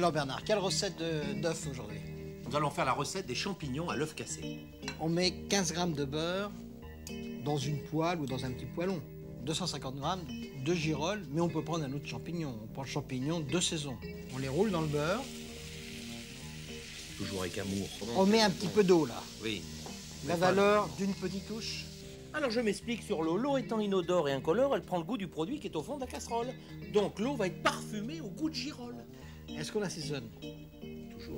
Alors Bernard, quelle recette d'œuf aujourd'hui? Nous allons faire la recette des champignons à l'œuf cassé. On met 15 g de beurre dans une poêle ou dans un petit poêlon. 250 g de girolles, mais on peut prendre un autre champignon. On prend le champignon de saison. On les roule dans le beurre. Toujours avec amour. On met un petit peu d'eau là. Oui. La valeur d'une petite touche. Alors je m'explique sur l'eau. L'eau étant inodore et incolore, elle prend le goût du produit qui est au fond de la casserole. Donc l'eau va être parfumée au goût de girole. Est-ce qu'on assaisonne? Toujours.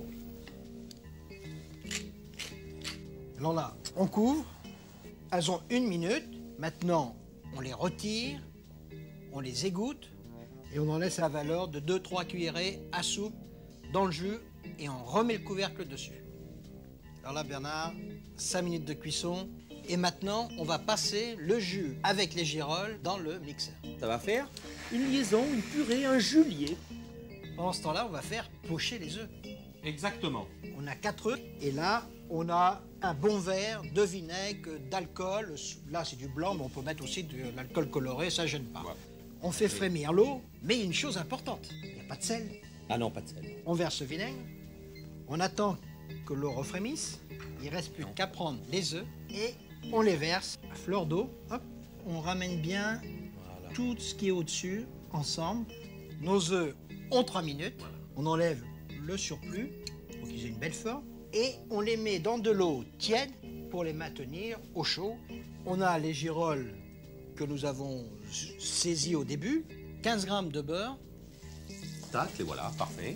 Alors là, on couvre. Elles ont 1 minute. Maintenant, on les retire, on les égoutte et on en laisse la valeur de 2-3 cuillerées à soupe dans le jus et on remet le couvercle dessus. Alors là, Bernard, 5 minutes de cuisson. Et maintenant, on va passer le jus avec les girolles dans le mixeur. Ça va faire une liaison, une purée, un jus lié. Pendant ce temps-là, on va faire pocher les œufs. Exactement. On a 4 œufs et là, on a un bon verre de vinaigre, d'alcool. Là, c'est du blanc, mais on peut mettre aussi de l'alcool coloré, ça ne gêne pas. Ouais. On fait frémir l'eau, mais il y a une chose importante, il n'y a pas de sel. Ah non, pas de sel. On verse le vinaigre, on attend que l'eau refrémisse, il ne reste plus qu'à prendre les œufs et on les verse à fleur d'eau. Hop, on ramène bien tout ce qui est au-dessus ensemble. Nos œufs ont 3 minutes, on enlève le surplus pour qu'ils aient une belle forme et on les met dans de l'eau tiède pour les maintenir au chaud. On a les girolles que nous avons saisies au début, 15 g de beurre. Tac, les voilà, parfait.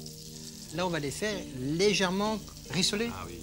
Là, on va les faire légèrement rissoler. Ah oui.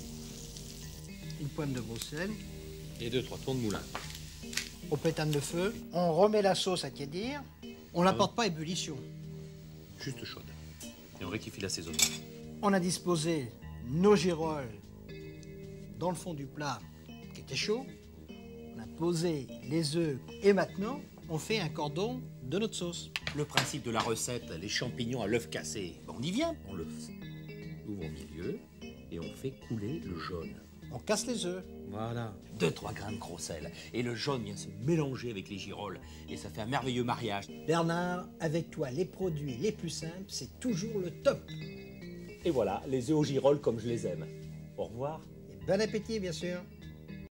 Une pointe de Bruxelles. Et 2-3 tours de moulin. On pétane le feu. On remet la sauce à tiédir. On ne la porte pas à ébullition. Juste chaude. Et on rectifie l'assaisonnement. On a disposé nos girolles dans le fond du plat qui était chaud. On a posé les œufs et maintenant, on fait un cordon de notre sauce. Le principe de la recette, les champignons à l'œuf cassé, on y vient. On le ouvre au milieu et on fait couler le jaune. On casse les œufs. Voilà. 2-3 grains de gros sel. Et le jaune vient se mélanger avec les girolles. Et ça fait un merveilleux mariage. Bernard, avec toi, les produits les plus simples, c'est toujours le top. Et voilà, les œufs aux girolles comme je les aime. Au revoir. Et bon appétit, bien sûr.